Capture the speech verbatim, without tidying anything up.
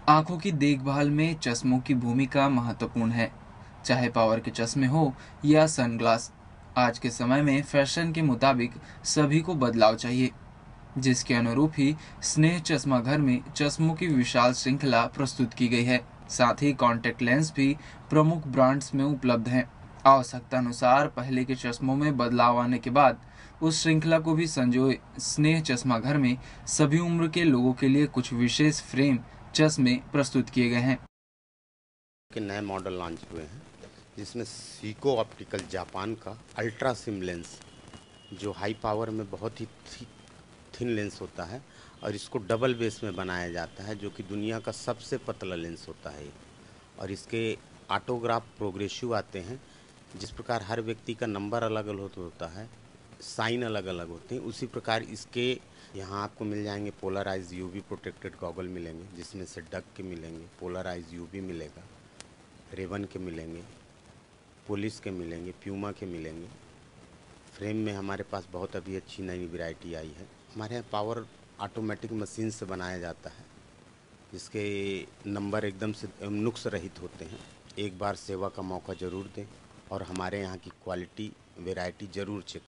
आंखों की देखभाल में चश्मों की भूमिका महत्वपूर्ण है, चाहे पावर के चश्मे हो या सनग्लास। आज के समय में फैशन के मुताबिक सभी को बदलाव चाहिए, जिसके अनुरूप ही स्नेह चश्मा घर में चश्मों की विशाल श्रृंखला प्रस्तुत की गई है। साथ ही कॉन्टैक्ट लेंस भी प्रमुख ब्रांड्स में उपलब्ध हैं। आवश्यकता अनुसार पहले के चश्मों में बदलाव आने के बाद उस श्रृंखला को भी संजोए स्नेह चश्मा घर में सभी उम्र के लोगों के लिए कुछ विशेष फ्रेम चश्मे प्रस्तुत किए गए हैं। के नए मॉडल लॉन्च हुए हैं, जिसमें सीको ऑप्टिकल जापान का अल्ट्रा सिम लेंस, जो हाई पावर में बहुत ही थी, थिन लेंस होता है और इसको डबल बेस में बनाया जाता है, जो कि दुनिया का सबसे पतला लेंस होता है। और इसके ऑटोग्राफ प्रोग्रेसिव आते हैं। जिस प्रकार हर व्यक्ति का नंबर अलग अलग होता है, साइन अलग अलग होते हैं, उसी प्रकार इसके यहाँ आपको मिल जाएंगे पोलराइज यूवी प्रोटेक्टेड गॉगल मिलेंगे, जिसमें से डक के मिलेंगे, पोलराइज यूवी मिलेगा, रेवन के मिलेंगे, पुलिस के मिलेंगे, प्यूमा के मिलेंगे। फ्रेम में हमारे पास बहुत अभी अच्छी नई वैरायटी आई है। हमारे यहाँ पावर ऑटोमेटिक मशीन से बनाया जाता है, जिसके नंबर एकदम से नुक्स रहित होते हैं। एक बार सेवा का मौका ज़रूर दें और हमारे यहाँ की क्वालिटी वैरायटी ज़रूर चेक